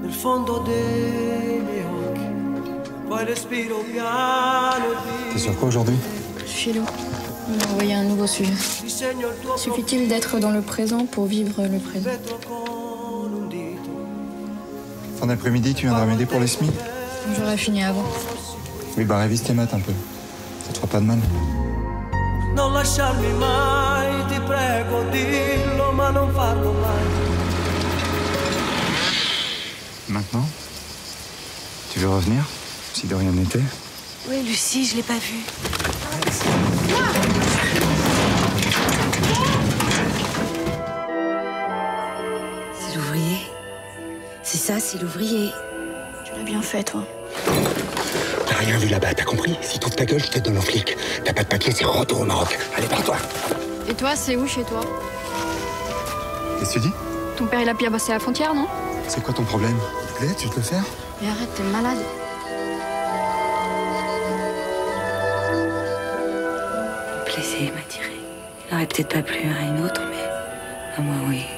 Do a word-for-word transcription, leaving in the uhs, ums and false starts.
T'es sur quoi aujourd'hui? Philo. On m'a envoyé un nouveau sujet. Suffit-il d'être dans le présent pour vivre le présent? Fin d'après-midi, tu viendras m'aider pour les S M I? J'aurais fini avant. Oui, bah révise tes maths un peu. Ça te fera pas de mal. Non lasciarmi mai, ti prego, dillo, ma non farlo mai. Maintenant? Tu veux revenir? Si de rien n'était? Oui, Lucie, je l'ai pas vue. C'est l'ouvrier. C'est ça, c'est l'ouvrier. Tu l'as bien fait, toi. T'as rien vu là-bas, t'as compris? Si t'ouvres ta gueule, je te donne aux flics. T'as pas de papier, c'est retour au Maroc. Allez, pars-toi. Et toi, c'est où chez toi? Qu'est-ce que tu dis? Ton père, il a pu passer la frontière, non? C'est quoi ton problème? Clé, tu veux te le faire? Mais arrête, t'es malade. Le plaisir m'attirait. Il n'aurait peut-être pas plu à une autre, mais à moi, oui.